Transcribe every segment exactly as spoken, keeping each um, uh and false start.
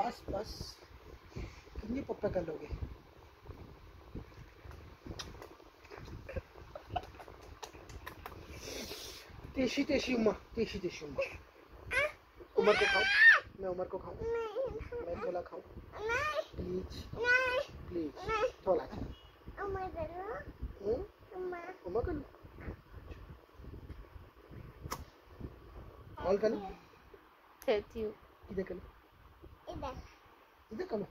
बस बस, कितनी पप्पा कर लोगे? तेशी तेशी उम्मा, तेशी तेशी उम्मा। उमर को खाओ, मैं उमर को खाऊं, मैं थोड़ा खाऊं प्लीज प्लीज, थोड़ा उमर कर लो, उमर कर लो, ऑल कर लो, कहती हूँ इधर कर लो, इधर इधर कर लो,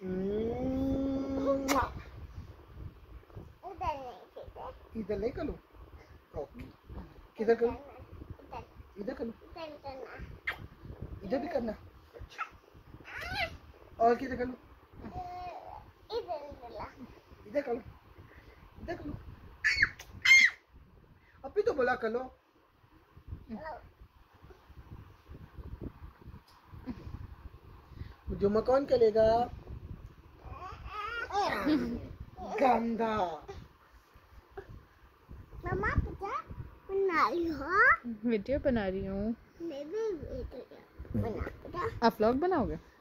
इधर नहीं कर लो, ओके, किधर करो, इधर कर लो, इधर भी करना, और किधर कर लो, इधर कर लो, इधर कर लो, अभी तो बोला कर लो। जुम्मा कौन करेगा? गंदा। मम्मा पता बना रही हो? वीडियो बना रही हूँ। मैं भी वीडियो बना। आप व्लॉग बनाओगे?